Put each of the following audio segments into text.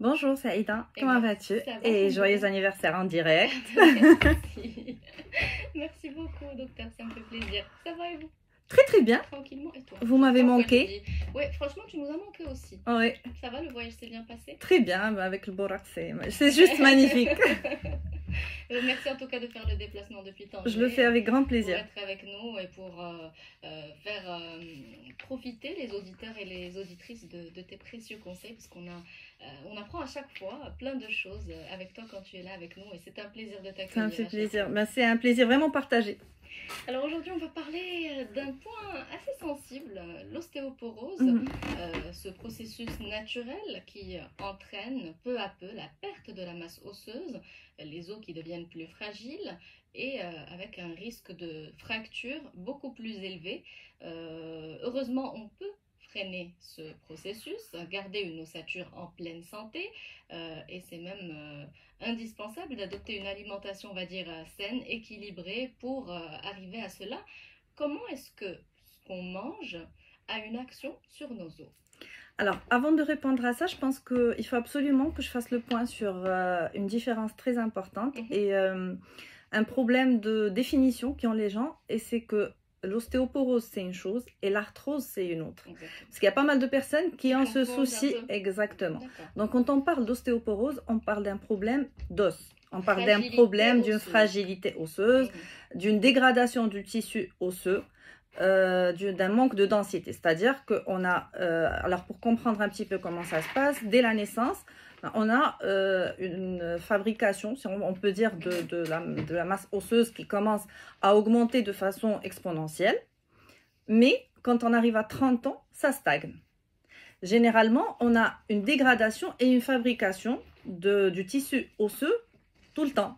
Bonjour Saïda, Et comment ben, vas-tu? ça va, Et alhamdoulilah. joyeux anniversaire en direct. Merci. Merci beaucoup, docteur, ça me fait plaisir. Ça va et vous? Très très bien, Tranquillement, et toi? vous Je sais m'avez pas pourquoi je manqué. dis. Ouais, franchement, tu nous as manqué aussi. Oui, Ça va, le voyage s'est bien passé? très bien, bah, avec le Borak, c'est juste magnifique. Merci en tout cas de faire le déplacement depuis Je le fais Tanger avec grand pour plaisir. être avec nous et pour faire profiter les auditeurs et les auditrices de tes précieux conseils, parce on apprend à chaque fois plein de choses avec toi quand tu es là avec nous, et c'est un plaisir de Ça me t'accueillir fait à chaque plaisir. fois. Bah, c'est un plaisir vraiment partagé. Alors aujourd'hui, on va parler d'un point assez sensible, l'ostéoporose, Mhm. ce processus naturel qui entraîne peu à peu la perte de la masse osseuse, les os qui deviennent plus fragiles et avec un risque de fracture beaucoup plus élevé. Heureusement, on peut freiner ce processus, garder une ossature en pleine santé, et c'est même indispensable d'adopter une alimentation, on va dire, saine, équilibrée pour arriver à cela. Comment est-ce que ce qu'on mange a une action sur nos os? Alors, avant de répondre à ça, je pense qu'il faut absolument que je fasse le point sur une différence très importante et un problème de définition qu'ont les gens, et c'est que l'ostéoporose, c'est une chose et l'arthrose, c'est une autre. Exactement. Parce qu'il y a pas mal de personnes qui ont ce confondent un souci. peu. Exactement. D'accord. Donc, quand on parle d'ostéoporose, on parle d'un problème d'os. On parle d'un Fragilité problème d'une osseuse. fragilité osseuse, d'une dégradation du tissu osseux, d'un manque de densité. C'est-à-dire qu'on a, alors pour comprendre un petit peu comment ça se passe, dès la naissance, on a une fabrication, si on peut dire, de la masse osseuse qui commence à augmenter de façon exponentielle. Mais quand on arrive à 30 ans, ça stagne. Généralement, on a une dégradation et une fabrication du tissu osseux tout le temps.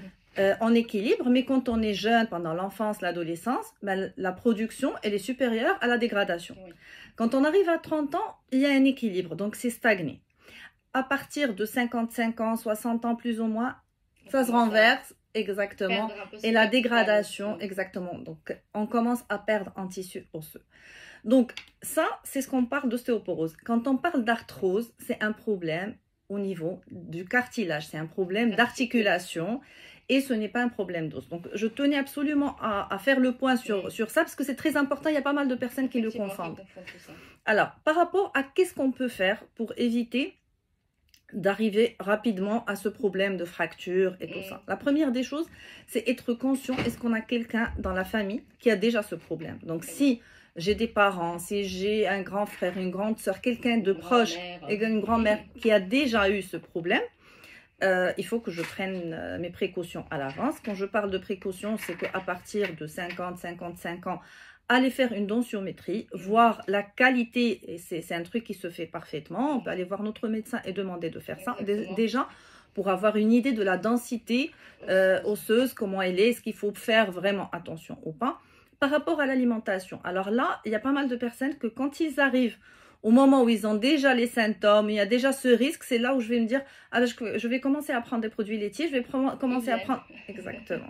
En équilibre, mais quand on est jeune, pendant l'enfance, l'adolescence, ben, la production, elle est supérieure à la dégradation. Oui. Quand on arrive à 30 ans, il y a un équilibre, donc c'est stagné. À partir de 55 ans, 60 ans plus ou moins, ça se renverse, exactement, et la dégradation, exactement. Donc, on commence à perdre en tissu osseux. Donc, ça, c'est ce qu'on parle d'ostéoporose. Quand on parle d'arthrose, c'est un problème au niveau du cartilage, c'est un problème d'articulation. Et ce n'est pas un problème d'os. Donc, je tenais absolument à faire le point sur ça, parce que c'est très important. Il y a pas mal de personnes qui le confondent. Alors, par rapport à qu'est-ce qu'on peut faire pour éviter d'arriver rapidement à ce problème de fracture et tout ça. La première des choses, c'est être conscient, est-ce qu'on a quelqu'un dans la famille qui a déjà ce problème. Donc, si j'ai des parents, si j'ai un grand frère, une grande soeur, quelqu'un de proche, une grand-mère qui a déjà eu ce problème, il faut que je prenne mes précautions à l'avance. Quand je parle de précautions, c'est qu'à partir de 50-55 ans, aller faire une densitométrie, voir la qualité, et c'est un truc qui se fait parfaitement. On peut aller voir notre médecin et demander de faire ça déjà pour avoir une idée de la densité osseuse, comment elle est, est-ce qu'il faut faire vraiment attention ou pas. Par rapport à l'alimentation, alors là, il y a pas mal de personnes que quand ils arrivent au moment où ils ont déjà les symptômes, il y a déjà ce risque, c'est là où je vais me dire, ah, je vais commencer à prendre des produits laitiers, je vais commencer à prendre... Exactement.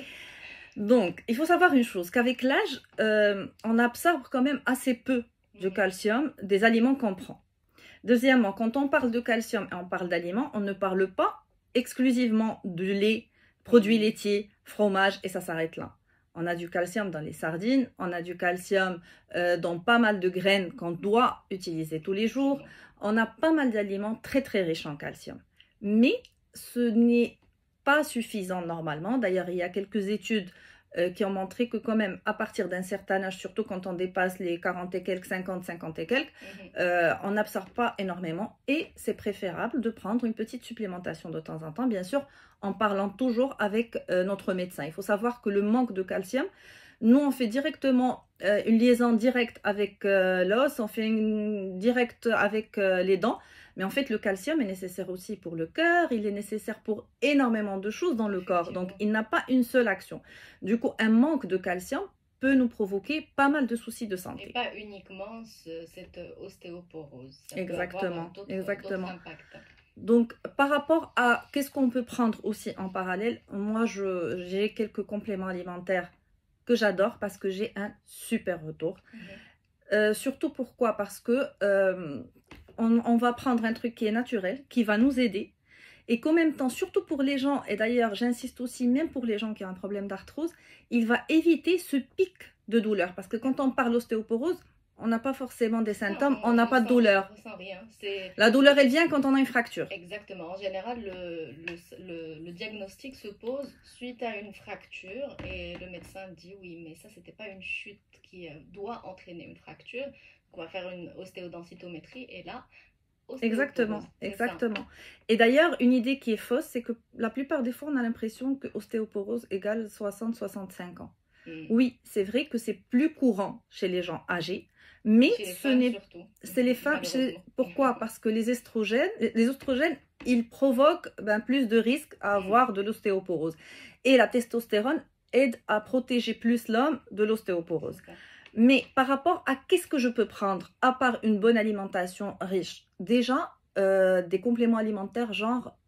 Donc, il faut savoir une chose, qu'avec l'âge, on absorbe quand même assez peu de calcium des aliments qu'on prend. Deuxièmement, quand on parle de calcium et on parle d'aliments, on ne parle pas exclusivement de lait, produits laitiers, fromage, et ça s'arrête là. On a du calcium dans les sardines, on a du calcium dans pas mal de graines qu'on doit utiliser tous les jours. On a pas mal d'aliments très très riches en calcium. Mais ce n'est pas suffisant normalement. D'ailleurs, il y a quelques études qui ont montré que quand même, à partir d'un certain âge, surtout quand on dépasse les 40 et quelques, 50 et quelques, on n'absorbe pas énormément. Et c'est préférable de prendre une petite supplémentation de temps en temps, bien sûr, en parlant toujours avec notre médecin. Il faut savoir que le manque de calcium, nous, on fait directement une liaison directe avec l'os, on fait une directe avec les dents. Mais en fait, le calcium est nécessaire aussi pour le cœur, il est nécessaire pour énormément de choses dans le corps. Donc, il n'a pas une seule action. Du coup, un manque de calcium peut nous provoquer pas mal de soucis de santé. Et pas uniquement cette ostéoporose. Ça exactement, peut avoir d'autres impacts. Donc, par rapport à qu'est-ce qu'on peut prendre aussi en parallèle, moi, j'ai quelques compléments alimentaires que j'adore parce que j'ai un super retour. Surtout pourquoi? Parce que on va prendre un truc qui est naturel, qui va nous aider, et qu'en même temps, surtout pour les gens, et d'ailleurs j'insiste aussi, même pour les gens qui ont un problème d'arthrose, il va éviter ce pic de douleur. Parce que quand on parle d'ostéoporose, on n'a pas forcément des symptômes, on n'a pas de douleur. On ressent rien. La douleur, elle vient quand on a une fracture. Exactement. En général, le diagnostic se pose suite à une fracture et le médecin dit oui, mais ça, c'était pas une chute qui doit entraîner une fracture. Donc, on va faire une ostéodensitométrie et là, exactement, exactement. Et d'ailleurs, une idée qui est fausse, c'est que la plupart des fois, on a l'impression que ostéoporose égale 60-65 ans. Oui, c'est vrai que c'est plus courant chez les gens âgés, mais ce n'est... C'est les femmes... Pourquoi? Parce que les oestrogènes, ils provoquent plus de risques à avoir de l'ostéoporose. Et la testostérone aide à protéger plus l'homme de l'ostéoporose. Mais par rapport à qu'est-ce que je peux prendre, à part une bonne alimentation riche, déjà des compléments alimentaires genre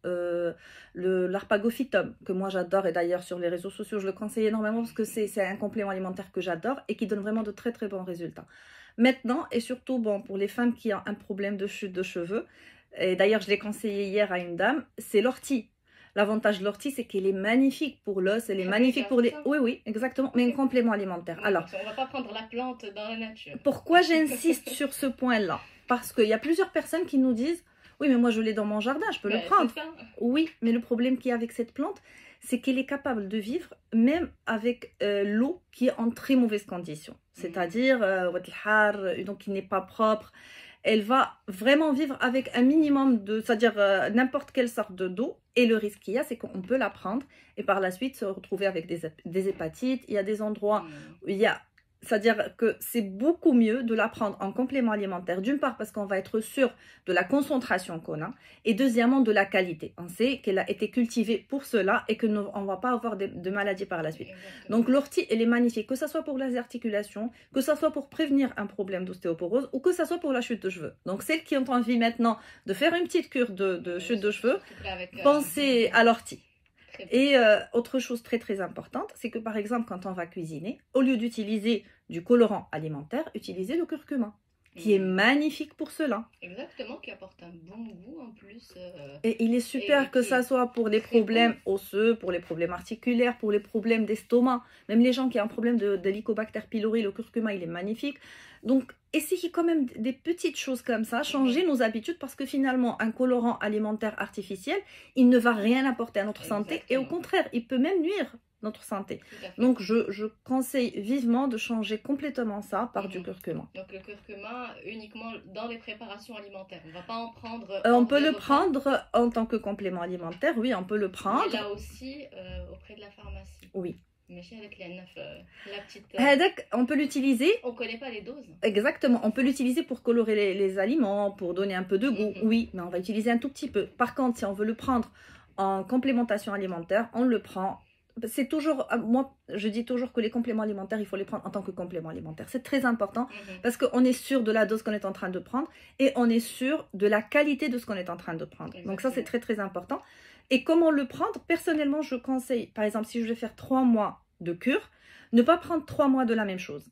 l'arpagophytum, que moi j'adore, et d'ailleurs sur les réseaux sociaux je le conseille énormément parce que c'est un complément alimentaire que j'adore et qui donne vraiment de très très bons résultats. Maintenant, et surtout bon, pour les femmes qui ont un problème de chute de cheveux, et d'ailleurs je l'ai conseillé hier à une dame, c'est l'ortie. L'avantage de l'ortie, c'est qu'elle est magnifique pour l'os, elle est magnifique pour les... Oui, oui, exactement, mais un complément alimentaire. Alors, on ne va pas prendre la plante dans la nature. Pourquoi j'insiste sur ce point-là? Parce qu'il y a plusieurs personnes qui nous disent « Oui, mais moi je l'ai dans mon jardin, je peux le prendre. » Oui, mais le problème qu'il y a avec cette plante, c'est qu'elle est capable de vivre même avec l'eau qui est en très mauvaise condition. C'est-à-dire, donc qui n'est pas propre. Elle va vraiment vivre avec un minimum de, c'est-à-dire n'importe quelle sorte d'eau. Et le risque qu'il y a, c'est qu'on peut la prendre et par la suite se retrouver avec des hépatites. Il y a des endroits où il y a... C'est-à-dire que c'est beaucoup mieux de la prendre en complément alimentaire, d'une part parce qu'on va être sûr de la concentration qu'on a, et deuxièmement de la qualité. On sait qu'elle a été cultivée pour cela et qu'on ne va pas avoir de maladies par la suite. Exactement. Donc l'ortie, elle est magnifique, que ce soit pour les articulations, que ce soit pour prévenir un problème d'ostéoporose ou que ce soit pour la chute de cheveux. Donc celles qui ont envie maintenant de faire une petite cure de chute de cheveux, pensez à l'ortie. Et autre chose très très importante, c'est que par exemple quand on va cuisiner, au lieu d'utiliser du colorant alimentaire, utilisez le curcuma, qui est magnifique pour cela. Exactement, qui apporte un bon goût en plus. Et il est super que ça soit pour les problèmes osseux, pour les problèmes articulaires, pour les problèmes d'estomac. Même les gens qui ont un problème de l'Helicobacter pylori, le curcuma, il est magnifique. Donc, essayez quand même des petites choses comme ça, changer nos habitudes parce que finalement, un colorant alimentaire artificiel, il ne va rien apporter à notre santé et au contraire, il peut même nuire notre santé. Donc, je conseille vivement de changer complètement ça par du curcuma. Donc, le curcuma uniquement dans les préparations alimentaires. On ne va pas en prendre... on peut le prendre en tant que complément alimentaire, oui, on peut le prendre. Et là aussi, auprès de la pharmacie. Oui. Mais avec la petite... on peut l'utiliser... On ne connaît pas les doses. Exactement. On peut l'utiliser pour colorer les aliments, pour donner un peu de goût. Oui, mais on va utiliser un tout petit peu. Par contre, si on veut le prendre en complémentation alimentaire, on le prend... C'est toujours... Moi, je dis toujours que les compléments alimentaires, il faut les prendre en tant que complément alimentaire. C'est très important parce qu'on est sûr de la dose qu'on est en train de prendre et on est sûr de la qualité de ce qu'on est en train de prendre. Exactement. Donc ça, c'est très, très important. Et comment le prendre? Personnellement, je conseille, par exemple, si je vais faire 3 mois de cure, ne pas prendre 3 mois de la même chose.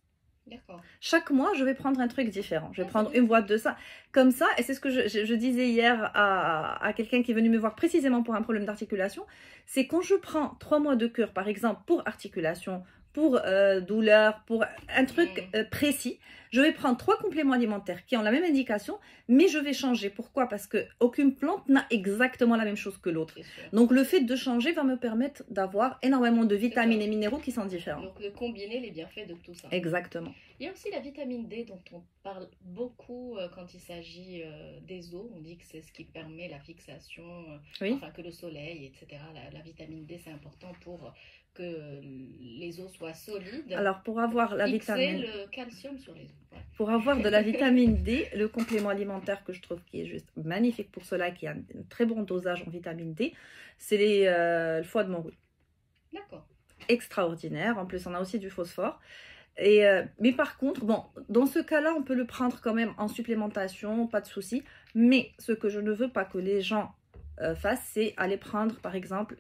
Chaque mois, je vais prendre un truc différent. Je vais prendre une boîte de ça, comme ça. Et c'est ce que je disais hier à quelqu'un qui est venu me voir précisément pour un problème d'articulation. C'est quand je prends 3 mois de cure, par exemple, pour articulation, pour douleur, pour un truc précis, je vais prendre 3 compléments alimentaires qui ont la même indication, mais je vais changer. Pourquoi? Parce qu'aucune plante n'a exactement la même chose que l'autre. Donc le fait de changer va me permettre d'avoir énormément de vitamines et minéraux qui sont différents. Donc de combiner les bienfaits de tout ça. Exactement. Il y a aussi la vitamine D dont on parle beaucoup quand il s'agit des os. On dit que c'est ce qui permet la fixation, enfin que le soleil, etc. La vitamine D, c'est important pour... que les os soient solides. Alors, pour avoir la vitamine... le calcium sur les os. Ouais. Pour avoir de la vitamine D, le complément alimentaire que je trouve qui est juste magnifique pour cela, qui a un très bon dosage en vitamine D, c'est le foie de morue. D'accord. Extraordinaire. En plus, on a aussi du phosphore. Mais par contre, bon, dans ce cas-là, on peut le prendre quand même en supplémentation, pas de souci. Mais ce que je ne veux pas que les gens fassent, c'est aller prendre, par exemple,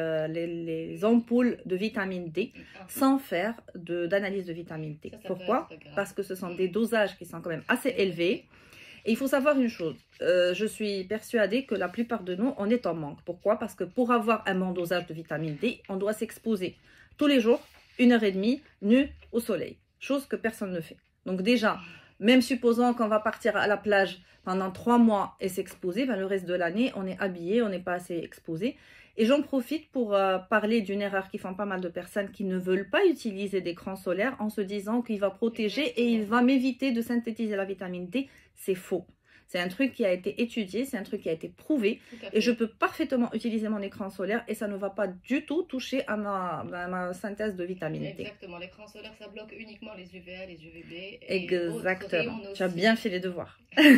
les ampoules de vitamine D sans faire d'analyse de vitamine D. Pourquoi? Parce que ce sont des dosages qui sont quand même assez élevés. Et il faut savoir une chose, je suis persuadée que la plupart de nous, on est en manque. Pourquoi? Parce que pour avoir un bon dosage de vitamine D, on doit s'exposer tous les jours, 1h30, nu au soleil. Chose que personne ne fait. Donc déjà, même supposons qu'on va partir à la plage pendant 3 mois et s'exposer, ben le reste de l'année, on est habillé, on n'est pas assez exposé. Et j'en profite pour parler d'une erreur qui font pas mal de personnes qui ne veulent pas utiliser d'écran solaire en se disant qu'il va protéger et il va m'éviter de synthétiser la vitamine D. C'est faux. C'est un truc qui a été étudié, c'est un truc qui a été prouvé et je peux parfaitement utiliser mon écran solaire et ça ne va pas du tout toucher à ma synthèse de vitamine D. Exactement, l'écran solaire ça bloque uniquement les UVA, les UVB. Exactement, tu as bien fait les devoirs.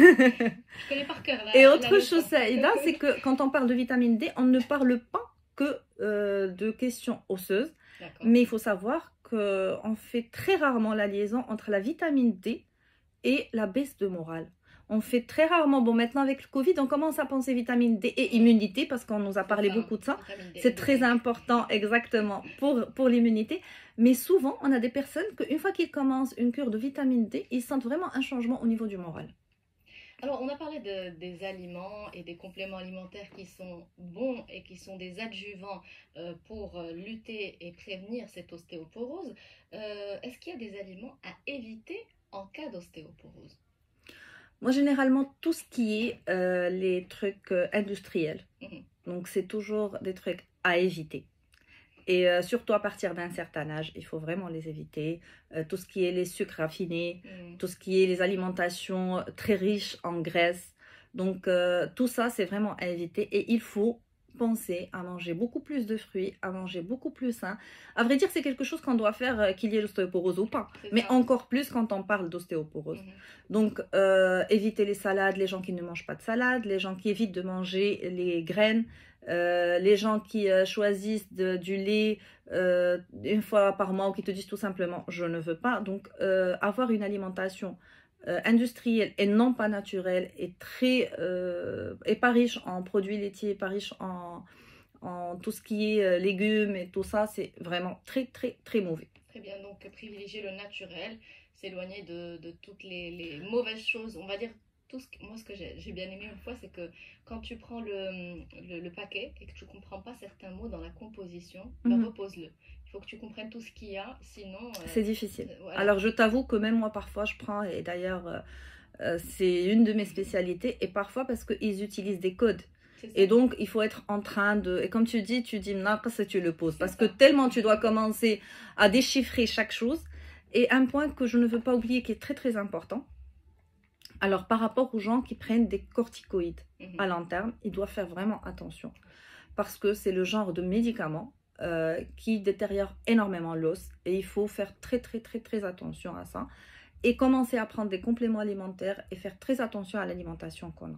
Je connais par cœur. Et autre chose, Saïda, c'est que quand on parle de vitamine D, on ne parle pas que de questions osseuses, mais il faut savoir qu'on fait très rarement la liaison entre la vitamine D et la baisse de morale. On fait très rarement, bon maintenant avec le Covid, on commence à penser vitamine D et immunité parce qu'on nous a parlé beaucoup de ça. C'est très important exactement pour l'immunité. Mais souvent, on a des personnes qu'une fois qu'ils commencent une cure de vitamine D, ils sentent vraiment un changement au niveau du moral. Alors, on a parlé des aliments et des compléments alimentaires qui sont bons et qui sont des adjuvants pour lutter et prévenir cette ostéoporose. Est-ce qu'il y a des aliments à éviter en cas d'ostéoporose? Moi, généralement, tout ce qui est les trucs industriels. Donc, c'est toujours des trucs à éviter. Et surtout à partir d'un certain âge, il faut vraiment les éviter. Tout ce qui est les sucres raffinés, tout ce qui est les alimentations très riches en graisse. Donc, tout ça, c'est vraiment à éviter. Et il faut penser à manger beaucoup plus de fruits, à manger beaucoup plus sain. À vrai dire, c'est quelque chose qu'on doit faire qu'il y ait l'ostéoporose ou pas. Mais encore plus quand on parle d'ostéoporose. Donc, éviter les salades, les gens qui ne mangent pas de salade, les gens qui évitent de manger les graines, les gens qui choisissent du lait une fois par mois ou qui te disent tout simplement « je ne veux pas ». Donc, avoir une alimentation industrielle et non pas naturelle et pas riche en produits laitiers, pas riche en tout ce qui est légumes et tout ça, c'est vraiment très très très mauvais. Très bien, donc privilégier le naturel, s'éloigner de toutes les mauvaises choses, on va dire. Moi, ce que j'ai bien aimé une fois, c'est que quand tu prends le paquet et que tu ne comprends pas certains mots dans la composition, repose-le. Il faut que tu comprennes tout ce qu'il y a, sinon... c'est difficile. Voilà. Alors, je t'avoue que même moi, parfois, je prends, et d'ailleurs, c'est une de mes spécialités, et parfois parce qu'ils utilisent des codes. Et donc, il faut être en train de... Et comme tu dis, tu le poses. Parce que tellement tu dois commencer à déchiffrer chaque chose. Et un point que je ne veux pas oublier qui est très, très important. Alors, par rapport aux gens qui prennent des corticoïdes à long terme, ils doivent faire vraiment attention. Parce que c'est le genre de médicament qui détériore énormément l'os. Et il faut faire très, très, très, très attention à ça. Et commencer à prendre des compléments alimentaires et faire très attention à l'alimentation qu'on a.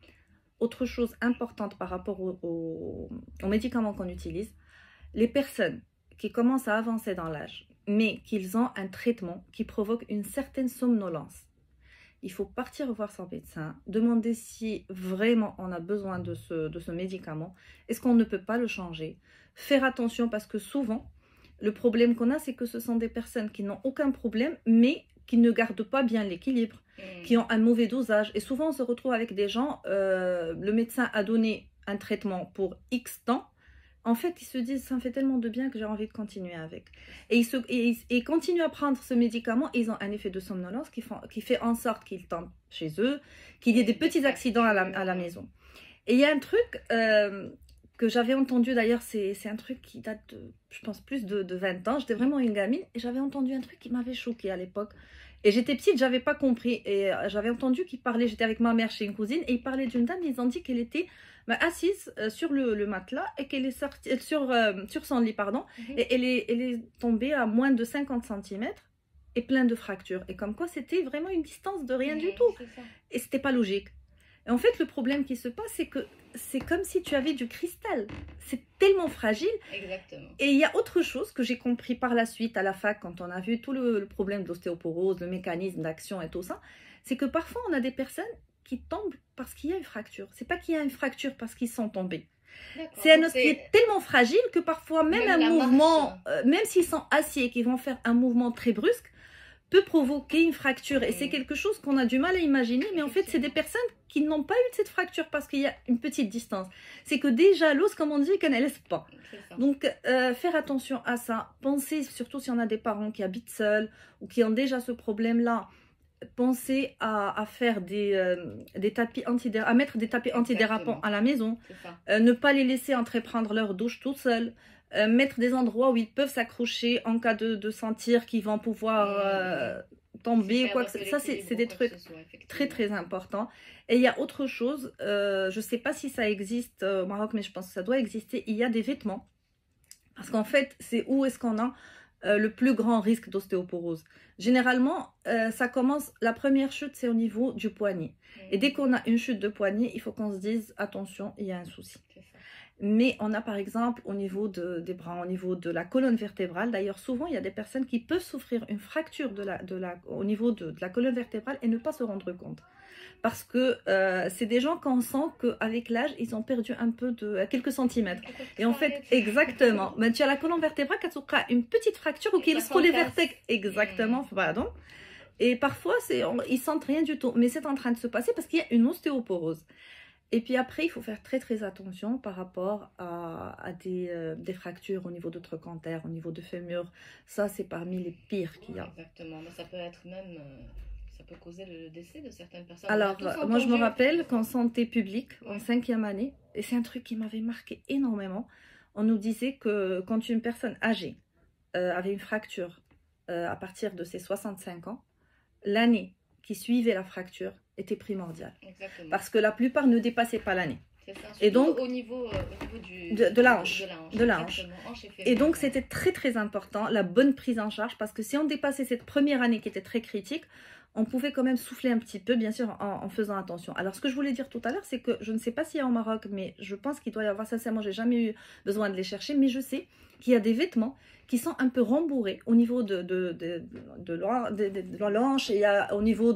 Autre chose importante par rapport aux médicaments qu'on utilise, les personnes qui commencent à avancer dans l'âge, mais qu'ils ont un traitement qui provoque une certaine somnolence, il faut partir voir son médecin, demander si vraiment on a besoin de ce médicament. Est-ce qu'on ne peut pas le changer? Faire attention parce que souvent, le problème qu'on a, c'est que ce sont des personnes qui n'ont aucun problème, mais qui ne gardent pas bien l'équilibre, qui ont un mauvais dosage. Et souvent, on se retrouve avec des gens, le médecin a donné un traitement pour X temps. En fait, ils se disent, ça me fait tellement de bien que j'ai envie de continuer avec. Et ils continuent à prendre ce médicament. Et ils ont un effet de somnolence qui fait en sorte qu'ils tombent chez eux, qu'il y ait des petits accidents à la maison. Et il y a un truc que j'avais entendu, d'ailleurs, c'est un truc qui date, je pense, plus de 20 ans. J'étais vraiment une gamine et j'avais entendu un truc qui m'avait choquée à l'époque. Et j'étais petite, j'avavais pas compris. Et j'avais entendu qu'il parlait, j'étais avec ma mère chez une cousine, et il parlait d'une dame, ils ont dit qu'elle était assise sur le matelas et qu'elle est sortie sur son lit, pardon, et elle est tombée à moins de 50 cm et plein de fractures. Et comme quoi, c'était vraiment une distance de rien du tout. Et c'était pas logique. Et en fait, le problème qui se passe, c'est que c'est comme si tu avais du cristal. C'est tellement fragile. Exactement. Et il y a autre chose que j'ai compris par la suite à la fac, quand on a vu tout le problème d'ostéoporose, le mécanisme d'action et tout ça, c'est que parfois on a des personnes qui tombent parce qu'il y a une fracture. C'est pas qu'il y a une fracture parce qu'ils sont tombés. C'est un os qui est tellement fragile que parfois même un mouvement, même s'ils sont assis et qu'ils vont faire un mouvement très brusque, peut provoquer une fracture. Et c'est quelque chose qu'on a du mal à imaginer, mais en fait, c'est des personnes qui n'ont pas eu cette fracture parce qu'il y a une petite distance. C'est que déjà, l'os, comme on dit, qu'elle ne laisse pas. Donc, faire attention à ça. Pensez, surtout si on a des parents qui habitent seuls ou qui ont déjà ce problème-là, pensez à faire des tapis à mettre des tapis antidérapants à la maison. Ne pas les laisser entreprendre leur douche tout seuls. Mettre des endroits où ils peuvent s'accrocher en cas de sentir qu'ils vont pouvoir tomber ou quoi que ça, c'est des trucs très très importants. Et il y a autre chose, je ne sais pas si ça existe au Maroc, mais je pense que ça doit exister. Il y a des vêtements, parce qu'en fait, c'est où est-ce qu'on a le plus grand risque d'ostéoporose. Généralement, ça commence, la première chute, c'est au niveau du poignet. Et dès qu'on a une chute de poignet, il faut qu'on se dise, attention, il y a un souci. Mais on a par exemple au niveau des bras, au niveau de la colonne vertébrale, d'ailleurs souvent il y a des personnes qui peuvent souffrir une fracture au niveau de la colonne vertébrale et ne pas se rendre compte. Parce que c'est des gens qu'on sent qu'avec l'âge, ils ont perdu un peu de quelques centimètres. Et en fait, exactement, mais tu as la colonne vertébrale qui a une petite fracture ou qui est les vertèbres. Exactement, pardon. Et parfois, ils sentent rien du tout. Mais c'est en train de se passer parce qu'il y a une ostéoporose. Et puis après, il faut faire très très attention par rapport à des fractures au niveau de trochanter, au niveau de fémur. Ça, c'est parmi les pires qu'il y a. Exactement, mais ça peut être même, ça peut causer le décès de certaines personnes. Alors, moi je me rappelle qu'en santé publique, en 5e année, et c'est un truc qui m'avait marqué énormément, on nous disait que quand une personne âgée avait une fracture à partir de ses 65 ans, l'année qui suivait la fracture était primordiale. Exactement. Parce que la plupart ne dépassaient pas l'année. Et donc, au niveau de la hanche. Et donc, c'était très, très important, la bonne prise en charge, parce que si on dépassait cette première année qui était très critique, on pouvait quand même souffler un petit peu, bien sûr, en faisant attention. Alors, ce que je voulais dire tout à l'heure, c'est que je ne sais pas s'il y a au Maroc, mais je pense qu'il doit y avoir, sincèrement, j'ai jamais eu besoin de les chercher, mais je sais qu'il y a des vêtements qui sont un peu rembourrés au niveau de la hanche, et il y a au niveau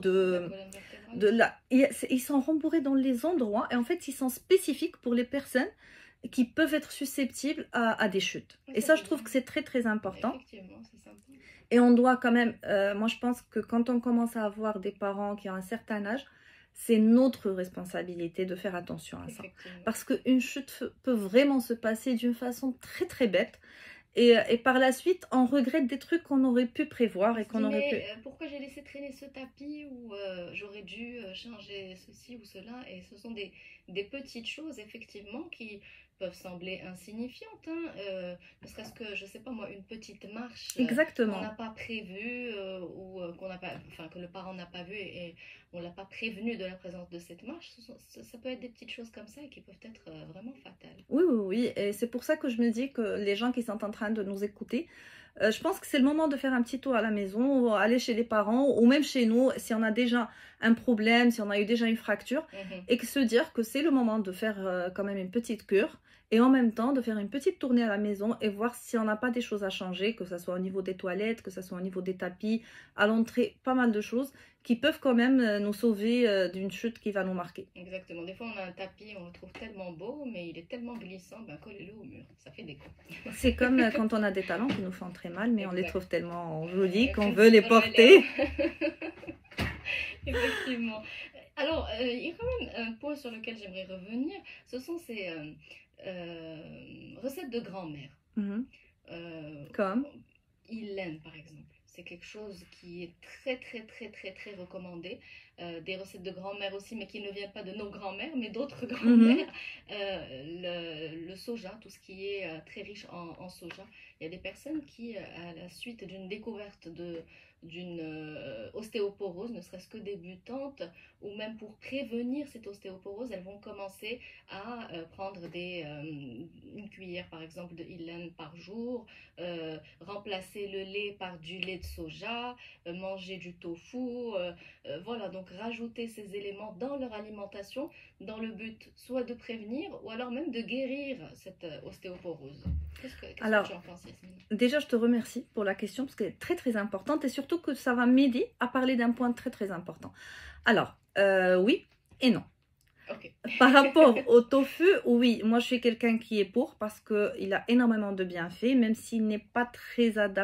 ils sont rembourrés dans les endroits, et en fait, ils sont spécifiques pour les personnes qui peuvent être susceptibles à des chutes. Et ça, je trouve que c'est très, très important. Effectivement, c'est sympa. Et on doit quand même, moi je pense que quand on commence à avoir des parents qui ont un certain âge, c'est notre responsabilité de faire attention à ça. Parce qu'une chute peut vraiment se passer d'une façon très très bête. Et par la suite, on regrette des trucs qu'on aurait pu prévoir et qu'on aurait pu... Pourquoi j'ai laissé traîner ce tapis ou j'aurais dû changer ceci ou cela. Et ce sont des petites choses, effectivement, qui peuvent sembler insignifiantes. Ne serait-ce que, je sais pas moi, une petite marche qu'on n'a pas prévue ou qu'on n'a pas, enfin, que le parent n'a pas vue et on l'a pas prévenu de la présence de cette marche. Ça peut être des petites choses comme ça et qui peuvent être vraiment fatales. Oui, oui, oui. Et c'est pour ça que je me dis que les gens qui sont en train de nous écouter, je pense que c'est le moment de faire un petit tour à la maison, ou aller chez les parents, ou même chez nous, si on a déjà un problème, si on a eu déjà une fracture, et que se dire que c'est le moment de faire quand même une petite cure, et en même temps de faire une petite tournée à la maison et voir si on n'a pas des choses à changer, que ce soit au niveau des toilettes, que ce soit au niveau des tapis, à l'entrée, pas mal de choses qui peuvent quand même nous sauver d'une chute qui va nous marquer. Exactement. Des fois, on a un tapis, on le trouve tellement beau, mais il est tellement glissant, ben collez-le au mur. Ça fait des coups. C'est comme quand on a des talents qui nous font très mal, mais on les trouve tellement jolis qu'on veut les porter. Effectivement. Alors, il y a quand même un point sur lequel j'aimerais revenir. Ce sont ces recettes de grand-mère. Comme Hélène, par exemple. C'est quelque chose qui est très, très, très, très, très recommandé. Des recettes de grand-mère aussi, mais qui ne viennent pas de nos grand-mères, mais d'autres grand-mères. Le soja, tout ce qui est très riche en soja. Il y a des personnes qui, à la suite d'une découverte d'une ostéoporose, ne serait-ce que débutante, ou même pour prévenir cette ostéoporose, elles vont commencer à prendre une cuillère par exemple de Hélène par jour, remplacer le lait par du lait de soja, manger du tofu, voilà, donc rajouter ces éléments dans leur alimentation dans le but soit de prévenir ou alors même de guérir cette ostéoporose. Qu'est-ce que tu en penses, Yasmine? Déjà, je te remercie pour la question parce qu'elle est très très importante et surtout que ça va m'aider à parler d'un point très très important. Alors, oui et non. Okay. Par rapport au tofu, oui, moi je suis quelqu'un qui est pour parce qu'il a énormément de bienfaits, même s'il n'est pas très adapté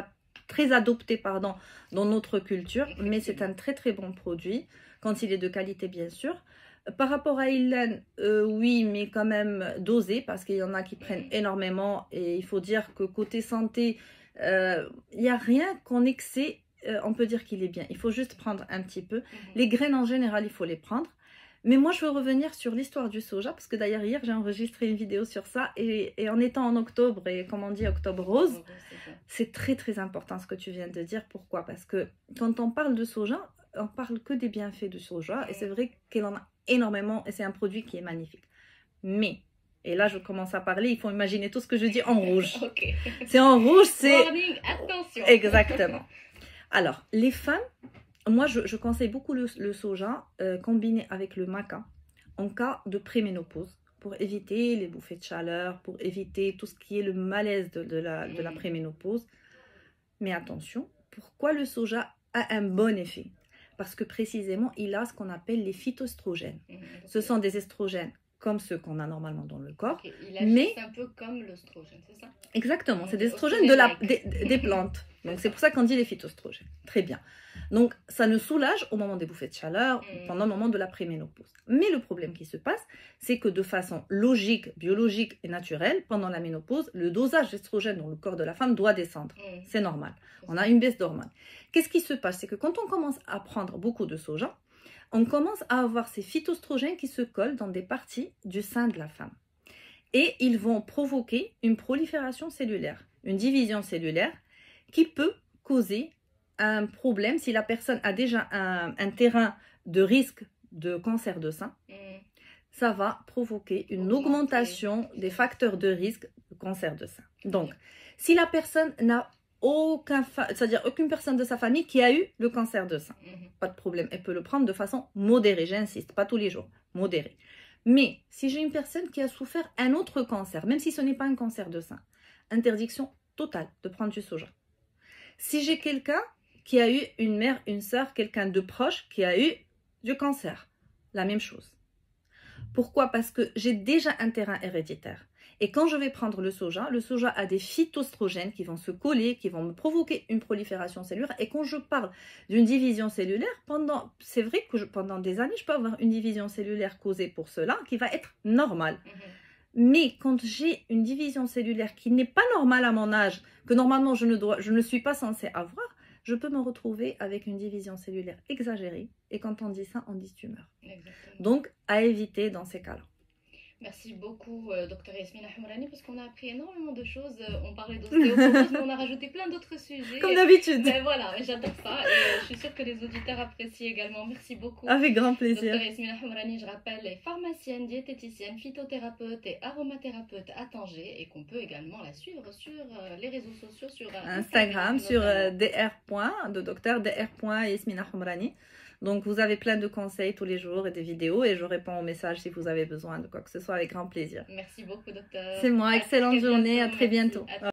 très adopté pardon, dans notre culture, mais c'est un très très bon produit, quand il est de qualité bien sûr. Par rapport à Hélène, oui, mais quand même dosé, parce qu'il y en a qui prennent énormément, et il faut dire que côté santé, il n'y a rien qu'en excès, on peut dire qu'il est bien. Il faut juste prendre un petit peu. Les graines en général, il faut les prendre. Mais moi, je veux revenir sur l'histoire du soja, parce que d'ailleurs, hier, j'ai enregistré une vidéo sur ça, et en étant en octobre, et comme on dit, octobre rose, c'est très très important ce que tu viens de dire. Pourquoi? Parce que quand on parle de soja, on parle que des bienfaits du soja, et c'est vrai qu'il en a énormément, et c'est un produit qui est magnifique. Mais, et là je commence à parler, il faut imaginer tout ce que je dis en rouge. Okay. C'est en rouge, c'est... Warning, attention. Exactement. Alors, les femmes, moi je conseille beaucoup le soja combiné avec le maca en cas de préménopause, pour éviter les bouffées de chaleur, pour éviter tout ce qui est le malaise de la préménopause. Mais attention, pourquoi le soja a un bon effet? Parce que précisément, il a ce qu'on appelle les phytoestrogènes. Ce sont des estrogènes comme ceux qu'on a normalement dans le corps. Okay. Il agit un peu comme l'oestrogène, c'est ça? Exactement, c'est des estrogènes des plantes. Donc c'est pour ça qu'on dit les phytoestrogènes. Très bien. Donc ça nous soulage au moment des bouffées de chaleur, pendant le moment de la préménopause. Mais le problème qui se passe, c'est que de façon logique, biologique et naturelle, pendant la ménopause, le dosage d'estrogène dans le corps de la femme doit descendre. C'est normal. On a une baisse d'hormones. Qu'est-ce qui se passe? C'est que quand on commence à prendre beaucoup de soja, on commence à avoir ces phytoestrogènes qui se collent dans des parties du sein de la femme. Et ils vont provoquer une prolifération cellulaire, une division cellulaire qui peut causer un problème si la personne a déjà un terrain de risque de cancer de sein. Ça va provoquer une augmentation des facteurs de risque de cancer de sein. Donc, si la personne n'a aucune personne de sa famille qui a eu le cancer de sein, pas de problème, elle peut le prendre de façon modérée, j'insiste, pas tous les jours, modérée. Mais si j'ai une personne qui a souffert un autre cancer, même si ce n'est pas un cancer de sein, interdiction totale de prendre du soja. Si j'ai quelqu'un qui a eu une mère, une sœur, quelqu'un de proche qui a eu du cancer, la même chose. Pourquoi? Parce que j'ai déjà un terrain héréditaire. Et quand je vais prendre le soja a des phytoestrogènes qui vont se coller, qui vont me provoquer une prolifération cellulaire. Et quand je parle d'une division cellulaire, c'est vrai que pendant des années, je peux avoir une division cellulaire causée pour cela, qui va être normale. Mais quand j'ai une division cellulaire qui n'est pas normale à mon âge, que normalement je ne suis pas censée avoir, je peux me retrouver avec une division cellulaire exagérée. Et quand on dit ça, on dit tumeur. Exactement. Donc, à éviter dans ces cas-là. Merci beaucoup, Dr Yasmina Hamrani, parce qu'on a appris énormément de choses. On parlait d'ostéoporose, mais on a rajouté plein d'autres sujets. Comme d'habitude. Mais voilà, j'adore ça. Et je suis sûre que les auditeurs apprécient également. Merci beaucoup. Avec grand plaisir. Dr Yasmina Hamrani, je rappelle, est pharmacienne, diététicienne, phytothérapeute et aromathérapeute à Tanger, et qu'on peut également la suivre sur les réseaux sociaux, sur Instagram, sur dr. de Dr Yasmina Hamrani. Donc, vous avez plein de conseils tous les jours et des vidéos, et je réponds aux messages si vous avez besoin de quoi que ce soit avec grand plaisir. Merci beaucoup, docteur. C'est moi, excellente journée, à très bientôt.